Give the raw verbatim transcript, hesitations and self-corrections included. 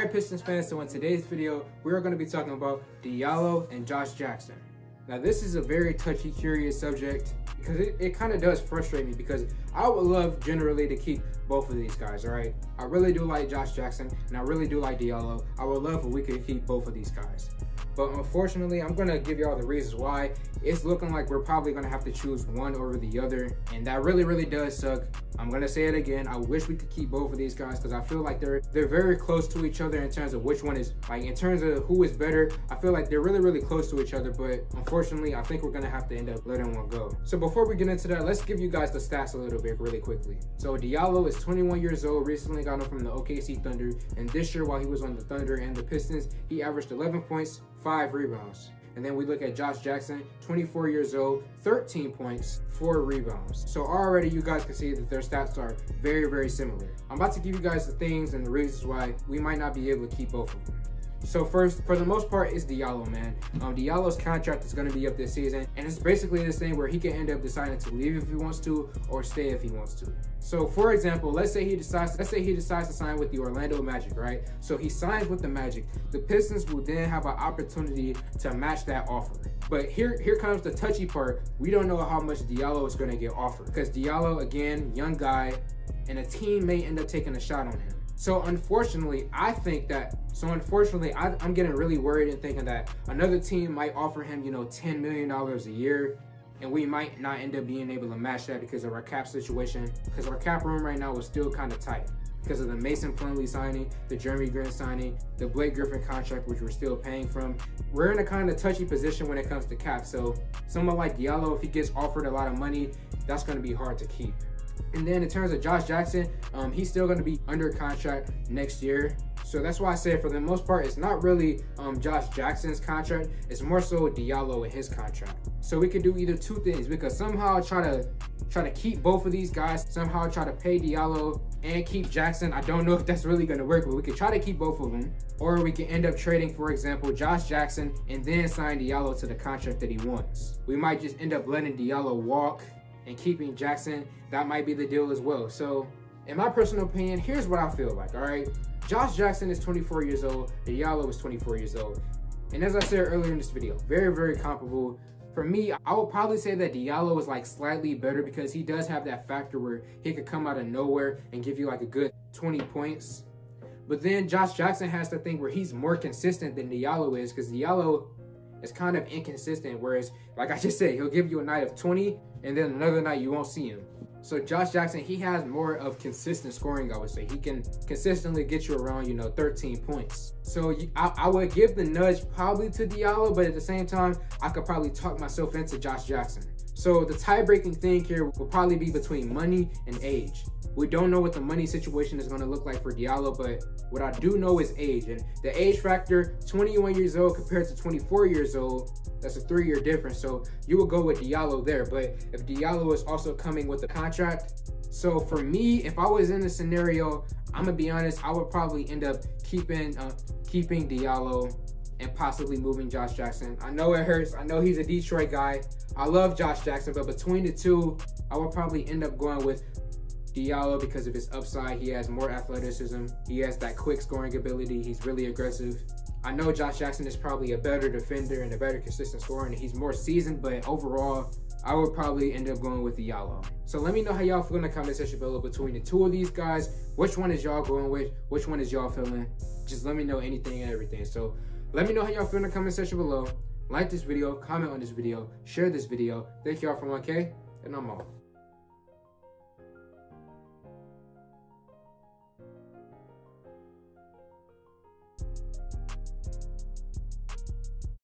Alright Pistons fans, so in today's video, we are going to be talking about Diallo and Josh Jackson. Now this is a very touchy, curious subject because it, it kind of does frustrate me because I would love generally to keep both of these guys, alright? I really do like Josh Jackson and I really do like Diallo. I would love if we could keep both of these guys. But unfortunately, I'm going to give y'all the reasons why. It's looking like we're probably going to have to choose one over the other. And that really, really does suck. I'm going to say it again. I wish we could keep both of these guys because I feel like they're they're very close to each other in terms of which one is, like in terms of who is better. I feel like they're really, really close to each other. But unfortunately, I think we're going to have to end up letting one go. So before we get into that, let's give you guys the stats a little bit really quickly. So Diallo is twenty-one years old, recently got him from the O K C Thunder. And this year, while he was on the Thunder and the Pistons, he averaged eleven points, five rebounds. And then we look at Josh Jackson, twenty-four years old, thirteen points, four rebounds. So already you guys can see that their stats are very, very similar. I'm about to give you guys the things and the reasons why we might not be able to keep both of them. So first, for the most part, it's Diallo, man. Um, Diallo's contract is going to be up this season, and it's basically this thing where he can end up deciding to leave if he wants to or stay if he wants to. So for example, let's say he decides, let's say he decides to sign with the Orlando Magic, right? So he signs with the Magic. The Pistons will then have an opportunity to match that offer. But here, here comes the touchy part. We don't know how much Diallo is going to get offered because Diallo, again, young guy, and a team may end up taking a shot on him. So unfortunately, I think that, so unfortunately, I, I'm getting really worried and thinking that another team might offer him, you know, ten million dollars a year, and we might not end up being able to match that because of our cap situation, because our cap room right now is still kind of tight because of the Mason Plumlee signing, the Jeremy Grant signing, the Blake Griffin contract, which we're still paying from. We're in a kind of touchy position when it comes to cap. So someone like Diallo, if he gets offered a lot of money, that's going to be hard to keep. And then in terms of Josh Jackson, um, he's still going to be under contract next year. So that's why I say for the most part, it's not really um, Josh Jackson's contract. It's more so Diallo and his contract. So we could do either two things. We could somehow try to try to keep both of these guys, somehow try to pay Diallo and keep Jackson. I don't know if that's really going to work, but we could try to keep both of them. Or we can end up trading, for example, Josh Jackson and then sign Diallo to the contract that he wants. We might just end up letting Diallo walk and keeping Jackson. That might be the deal as well. So in my personal opinion, here's what I feel like, all right? Josh Jackson is twenty-four years old, Diallo is twenty-four years old. And as I said earlier in this video, very, very comparable. For me, I would probably say that Diallo is like slightly better because he does have that factor where he could come out of nowhere and give you like a good twenty points. But then Josh Jackson has the thing where he's more consistent than Diallo is because Diallo is kind of inconsistent, whereas, like I just said, he'll give you a night of twenty and then another night you won't see him. So Josh Jackson, he has more of consistent scoring, I would say. He can consistently get you around, you know, thirteen points. So I, I would give the nudge probably to Diallo, but at the same time, I could probably talk myself into Josh Jackson. So the tie-breaking thing here will probably be between money and age. We don't know what the money situation is going to look like for Diallo, but what I do know is age. And the age factor, twenty-one years old compared to twenty-four years old, that's a three-year difference. So you will go with Diallo there. But if Diallo is also coming with a contract, so for me, if I was in the scenario, I'm going to be honest, I would probably end up keeping, uh, keeping Diallo and possibly moving Josh Jackson. I know it hurts. I know he's a Detroit guy. I love Josh Jackson, but between the two, I would probably end up going with Diallo because of his upside. He has more athleticism. He has that quick scoring ability. He's really aggressive. I know Josh Jackson is probably a better defender and a better consistent scorer, and he's more seasoned, but overall, I would probably end up going with Diallo. So let me know how y'all feel in the comment section below between the two of these guys. Which one is y'all going with? Which one is y'all feeling? Just let me know anything and everything. So let me know how y'all feel in the comment section below. Like this video, comment on this video, share this video. Thank y'all for one K, and I'm off.